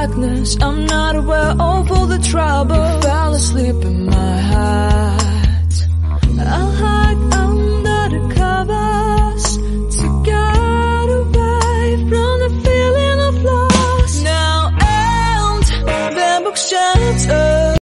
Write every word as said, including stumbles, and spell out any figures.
darkness, I'm not aware of all the trouble. Fell asleep in